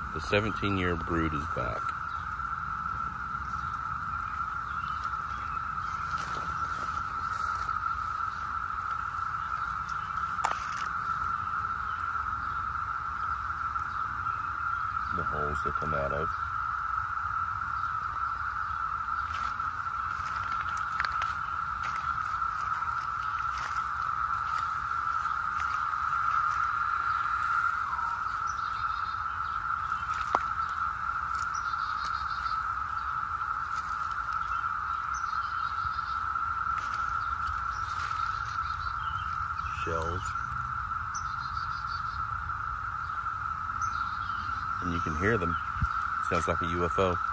The 17-year brood is back. The holes they come out of. Shells. And you can hear them. Sounds like a UFO.